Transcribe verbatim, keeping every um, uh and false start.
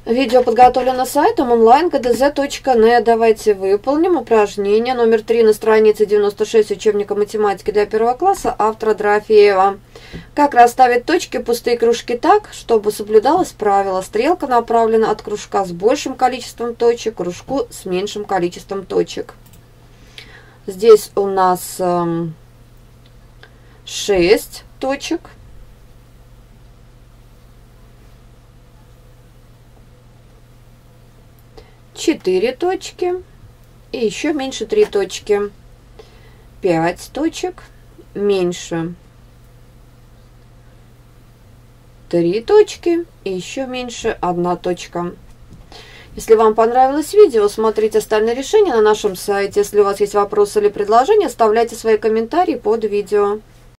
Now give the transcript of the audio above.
Видео подготовлено сайтом онлайн гэ дэ зэ точка нет. Давайте выполним упражнение номер три на странице девяносто шесть учебника математики для первого класса, автора Дорофеева. Как расставить точки в пустые кружки так, чтобы соблюдалось правило. Стрелка направлена от кружка с большим количеством точек к кружку с меньшим количеством точек. Здесь у нас эм, шесть точек. четыре точки и еще меньше три точки. пять точек, меньше три точки и еще меньше одна точка. Если вам понравилось видео, смотрите остальные решения на нашем сайте. Если у вас есть вопросы или предложения, оставляйте свои комментарии под видео.